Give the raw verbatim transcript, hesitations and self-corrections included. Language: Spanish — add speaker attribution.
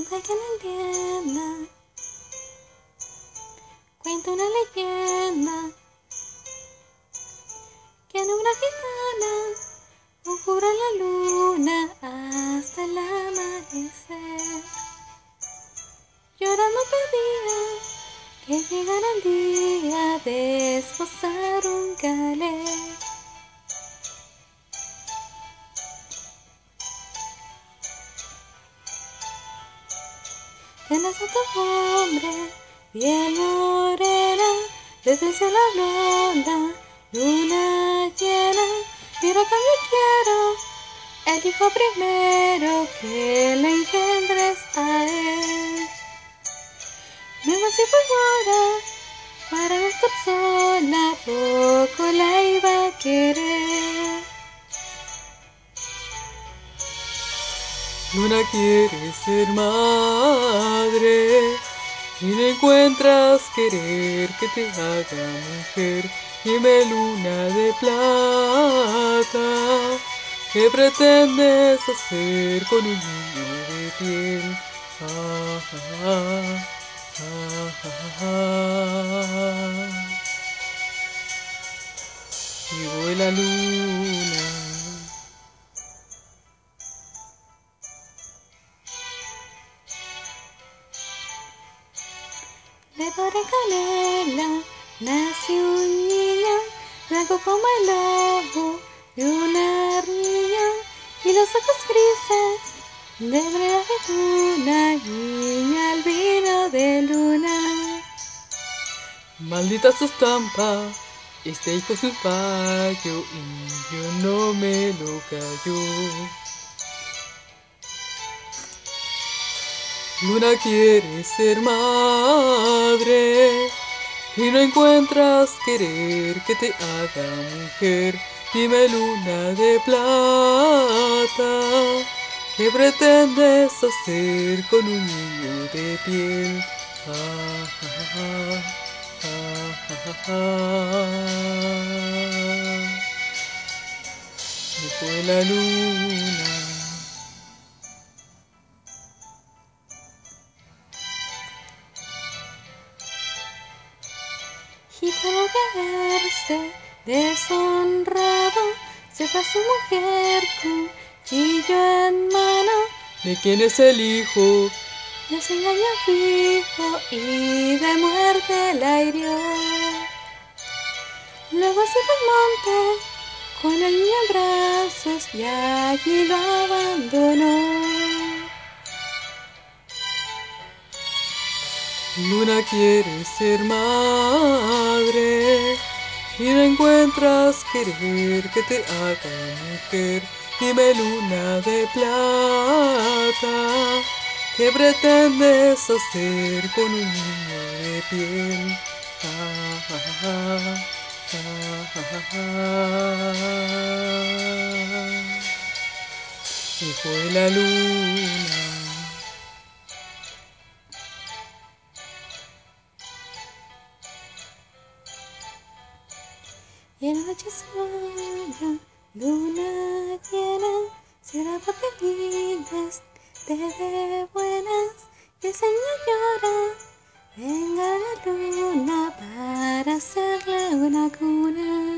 Speaker 1: Para que no entienda, cuenta una leyenda que en una gitana conjura la luna hasta el amanecer. Llorando pedía que llegara el día de esposar un calé. Tenés a tu hombre, piel morena, desde el cielo blonda, luna llena, pero también quiero el hijo primero que le engendres a él. Nueva si fulgora, para no estar sola, poco la iba a querer.
Speaker 2: Luna quiere ser madre y no encuentras querer que te haga mujer. Dime, luna de plata, ¿qué pretendes hacer con un niño de piel? Ah, ah, ah, ah, ah. Llegó la luna.
Speaker 1: De pobre canela nació un niño, blanco como el lobo de una armiña, y los ojos grises de brea de luna, niño albino de luna.
Speaker 2: Maldita su estampa, este hijo es un payo y yo no me lo callo. Luna quiere ser madre y no encuentras querer que te haga mujer. Dime, luna de plata, ¿qué pretendes hacer con un niño de piel? Ah, ah, ah, ah, ah, ah. Me fue la luna.
Speaker 1: Gitano que verse deshonrado, se fue a su mujer cuchillo en mano.
Speaker 2: ¿De quién es el hijo?
Speaker 1: Les engañó fijo y de muerte la hirió. Luego se fue al monte con el niño en brazos y allí lo abandonó.
Speaker 2: Luna quiere ser madre y no encuentras querer que te haga mujer. Dime, luna de plata, ¿qué pretendes hacer con un niño de piel? Ah, ah, ah, ah, ah, ah. Y fue la luna.
Speaker 1: Y en la noche sola, luna llena, será porque digas te de buenas, que ese niño llora, venga la luna para hacerle una cuna.